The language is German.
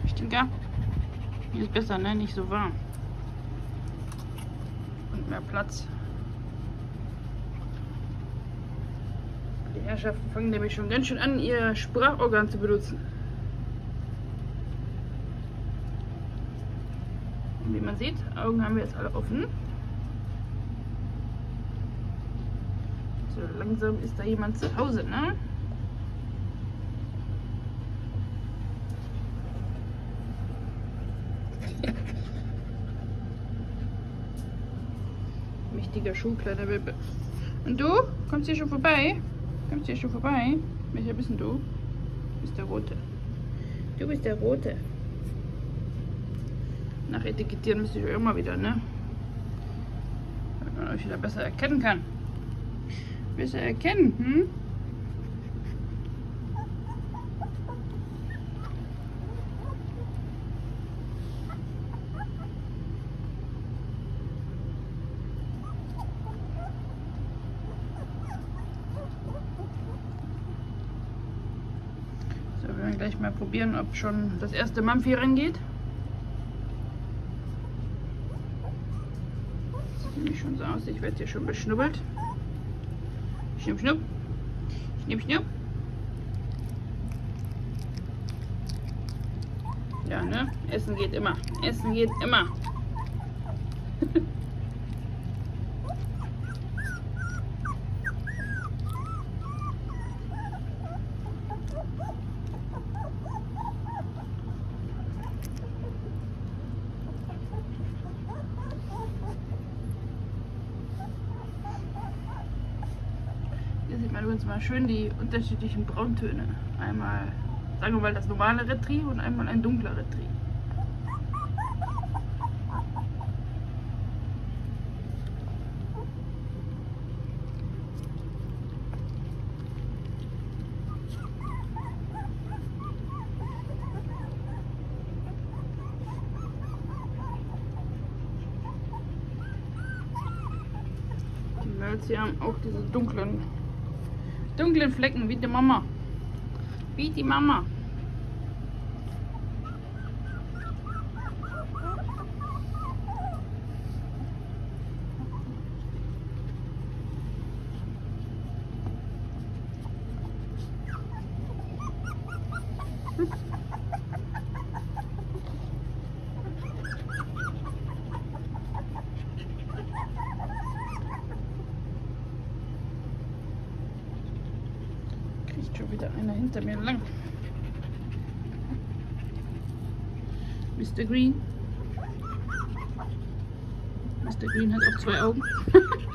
Stinker. Hier ist besser, ne? Nicht so warm. Und mehr Platz. Die Herrschaften fangen nämlich schon ganz schön an, ihr Sprachorgan zu benutzen. Und wie man sieht, Augen haben wir jetzt alle offen. So langsam ist da jemand zu Hause, ne? Mächtiger Schuh, kleiner Welpe. Und du? Kommst hier schon vorbei? Kommst hier schon vorbei? Welcher bist denn du? Du bist der Rote. Du bist der Rote. Nach Etikettieren müsst ihr immer wieder, ne? Damit man euch wieder besser erkennen kann. Besser erkennen, hm? So, wir werden gleich mal probieren, ob schon das erste Mampfi reingeht. Sieht nämlich schon so aus, ich werde hier schon beschnuppelt. Schnupp, schnupp. Schnupp, schnupp. Ja, ne? Essen geht immer. Essen geht immer. Hier sieht man übrigens mal schön die unterschiedlichen Brauntöne. Einmal, sagen wir mal, das normale Retrieve und einmal ein dunkler Retrieve. Die Mölz hier haben auch diese dunklen Flecken, wie die Mama. Wie die Mama. Kriegt schon wieder einer hinter mir lang. Mr. Green. Mr. Green hat auch 2 Augen.